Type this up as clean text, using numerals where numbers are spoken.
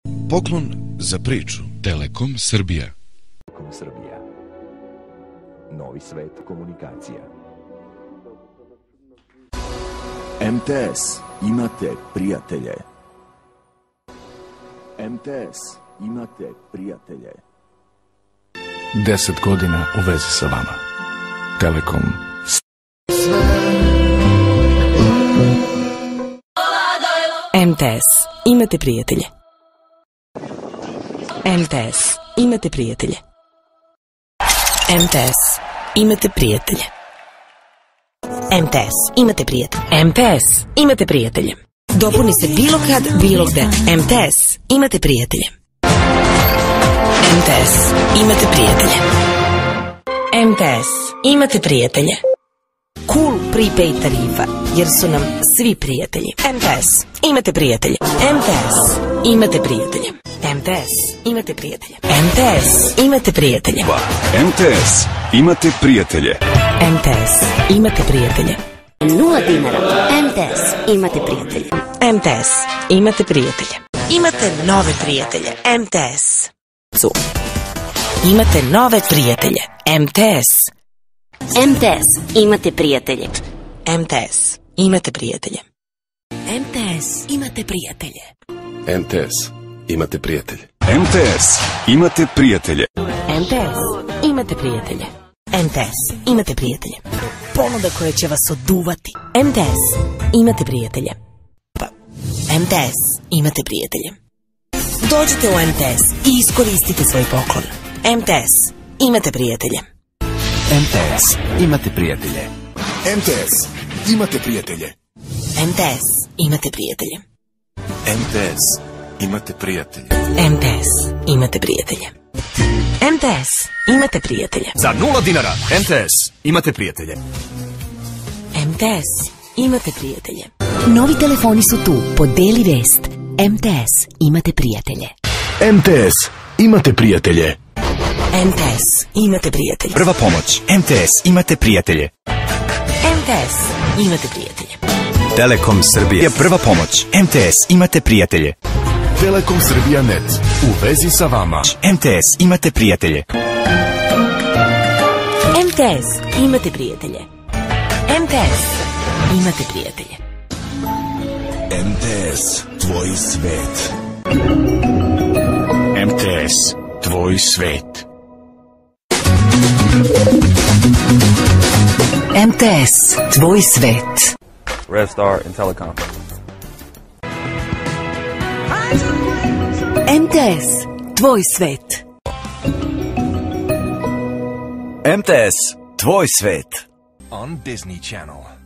Poklon za priču. Telekom Srbija. Telekom Srbija. Novi svet komunikacija. MTS. Imate prijatelje. MTS. Imate prijatelje. 10 godina u vezi sa vama. Telekom. MTS. Imate prijatelje. MTS. Imate prijatelje. MTS. Imate prijatelje. MTS. Imate prijatelje. MTS. Imate prijatelje. Dopuni se bilo kad, bilo gde. MTS. Imate prijatelje. MTS. Imate prijatelje. MTS. Imate prijatelje. Cool prepaid tarifa, jer su nam svi prijatelji. MTS. Imate prijatelje. MTS. Imate prijatelje. MTS. Imate prijatelje. MTS. Imate prijatelje. MTS. Imate prijatelje. MTS. Imate prijatelje. 0 dinara. MTS. Imate prijatelje. MTS. Imate prijatelje. Imate nove prijatelje. MTS. Imate nove prijatelje. MTS. MTS. Imate prijatelje. MTS. Imate prijatelje. MTS. Imate prijatelje. MTS. Imate prijatelje. MTS. Imate prijatelje. MTS. Imate prijatelje. MTS. Imate prijatelje. Ponuda koja će vas oduvati. MTS. Imate prijatelje. MTS. Imate prijatelje. Dođite u MTS i iskoristite svoj poklon. MTS. Imate prijatelje. MTS. Imate prijatelje. MTS. Imate prijatelje. MTS. Imate prijatelje. MTS. Imate prijatelje. MTS. Imate prijatelje. MTS. Imate prijatelje. Za 0 dinara. MTS. Imate prijatelje. MTS. Imate prijatelje. Novi telefoni su tu. Podeli vest. MTS. Imate prijatelje. MTS. Imate prijatelje. MTS. Imate prijatelje. Prva pomoć. MTS. Imate prijatelje. MTS. Imate prijatelje. Telekom Srbija. Prva pomoć. MTS. Imate prijatelje. Telekom Srbija net. U vezi sa vama. MTS. Imate prijatelje. MTS. Imate prijatelje. MTS. Imate prijatelje. MTS. Tvoj svet. MTS. Tvoj svet. MTS. Tvoj svet. Red Star and Telecom. MTS. Tvoj svet. MTS. Tvoj svet. On Disney Channel.